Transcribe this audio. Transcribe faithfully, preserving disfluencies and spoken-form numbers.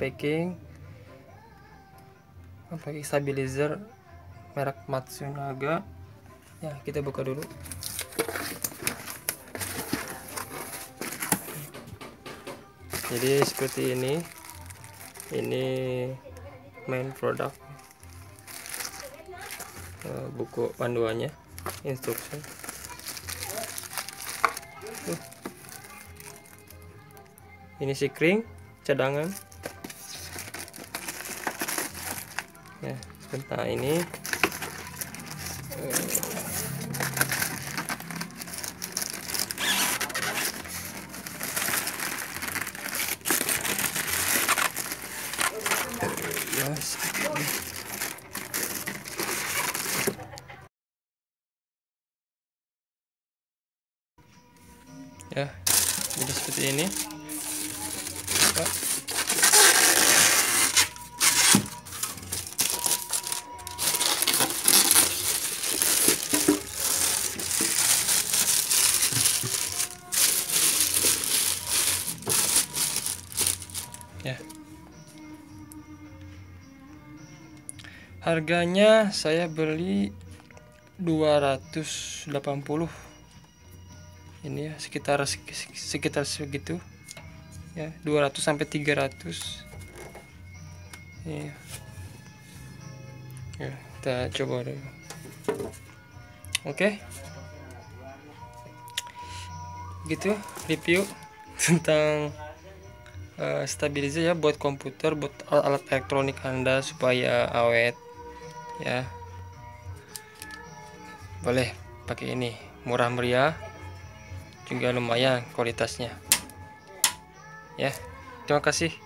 packing, pakai stabilizer merek Matsunaga. Ya, kita buka dulu. Jadi seperti ini. Ini main product, buku panduannya, instruksi. Uh. Ini sikring cadangan. Ya, sebentar ini. Yes. Ya, jadi seperti ini. Ya. Ya. Harganya saya beli dua ratus delapan puluh. Ini ya, sekitar sekitar segitu. Ya, dua ratus sampai tiga ratus. Ya. Ya, kita coba dulu. Oke. Gitu review tentang uh, stabilizer ya, buat komputer, buat alat elektronik Anda supaya awet ya. Boleh pakai ini, murah meriah, juga lumayan kualitasnya ya. Terima kasih.